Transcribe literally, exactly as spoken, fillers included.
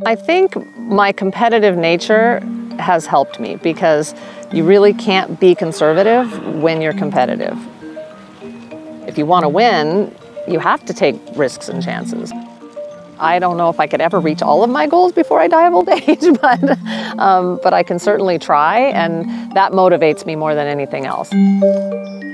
I think my competitive nature has helped me because you really can't be conservative when you're competitive. If you want to win, you have to take risks and chances. I don't know if I could ever reach all of my goals before I die of old age, but, um, but I can certainly try, and that motivates me more than anything else.